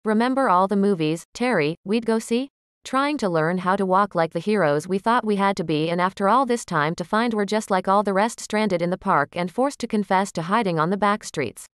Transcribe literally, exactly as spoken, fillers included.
Remember all the movies, Terry, we'd go see? Trying to learn how to walk like the heroes we thought we had to be, and after all this time to find we're just like all the rest, stranded in the park and forced to confess to hiding on the back streets.